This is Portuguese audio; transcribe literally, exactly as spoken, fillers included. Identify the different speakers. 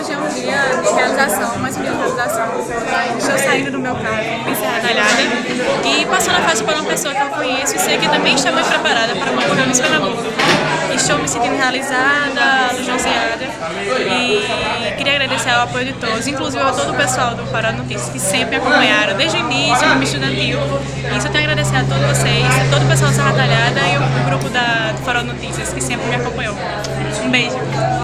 Speaker 1: hoje é um dia de realização, mais um dia de realização. Estou saindo do meu carro com Miss Serra Talhada e passando a faixa para uma pessoa que eu conheço e sei que também está muito preparada para uma corrida Miss Pernambuco. Estou me sentindo realizada, lisonjeada e queria agradecer ao apoio de todos, inclusive a todo o pessoal do Farol Notícias que sempre me acompanharam desde o início, como estudantil. Isso eu tenho a agradecer a todos vocês, a todo o pessoal da Serra Talhada e o grupo da, do Farol Notícias que sempre me acompanhou. Um beijo!